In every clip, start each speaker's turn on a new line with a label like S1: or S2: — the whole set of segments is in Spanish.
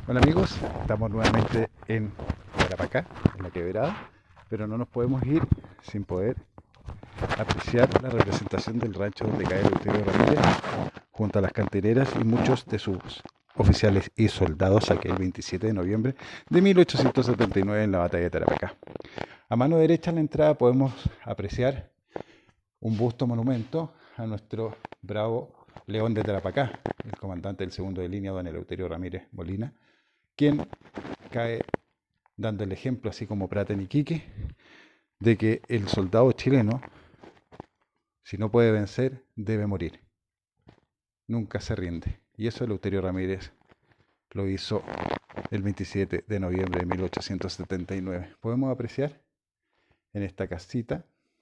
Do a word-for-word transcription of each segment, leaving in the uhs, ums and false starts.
S1: Hola amigos, estamos nuevamente en Tarapacá, en la Quebrada, pero no nos podemos ir sin poder apreciar la representación del rancho donde cae Eleuterio Ramírez, junto a las cantereras y muchos de sus oficiales y soldados aquel veintisiete de noviembre de mil ochocientos setenta y nueve en la batalla de Tarapacá. A mano derecha en la entrada podemos apreciar un busto monumento a nuestro bravo León de Tarapacá, el comandante del segundo de línea, don Eleuterio Ramírez Molina, quien cae dando el ejemplo, así como Prat en Iquique, de que el soldado chileno, si no puede vencer, debe morir. Nunca se rinde. Y eso Eleuterio Ramírez lo hizo el veintisiete de noviembre de mil ochocientos setenta y nueve. Podemos apreciar en esta casita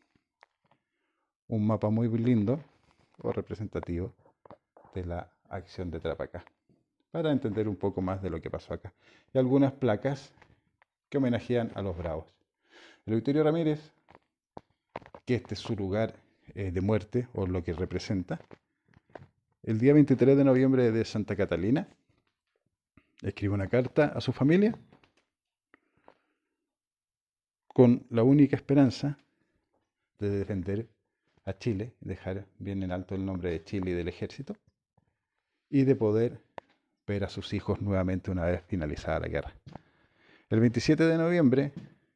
S1: un mapa muy lindo o representativo de la acción de Tarapacá, para entender un poco más de lo que pasó acá. Y algunas placas que homenajean a los bravos. Eleuterio Ramírez, que este es su lugar eh, de muerte o lo que representa, el día veintitrés de noviembre de Santa Catalina, escribe una carta a su familia con la única esperanza de defender a Chile, dejar bien en alto el nombre de Chile y del ejército, y de poder ver a sus hijos nuevamente una vez finalizada la guerra. El veintisiete de noviembre,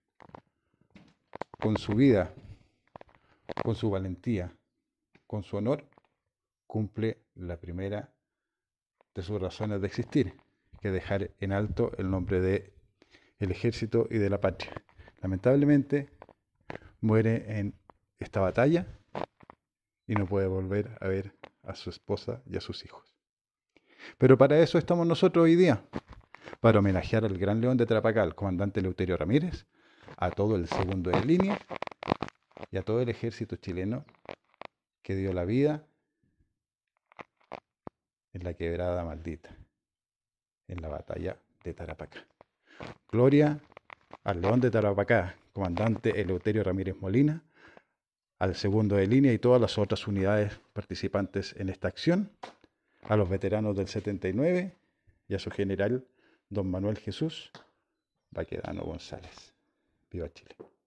S1: con su vida, con su valentía, con su honor, cumple la primera de sus razones de existir, que dejar en alto el nombre de el ejército y de la patria. Lamentablemente muere en esta batalla y no puede volver a ver a su esposa y a sus hijos. Pero para eso estamos nosotros hoy día, para homenajear al gran león de Tarapacá, al comandante Eleuterio Ramírez, a todo el segundo de línea y a todo el ejército chileno que dio la vida en la quebrada maldita, en la batalla de Tarapacá. Gloria al león de Tarapacá, comandante Eleuterio Ramírez Molina, al segundo de línea y todas las otras unidades participantes en esta acción, a los veteranos del setenta y nueve y a su general, don Manuel Jesús Baquedano González. Viva Chile.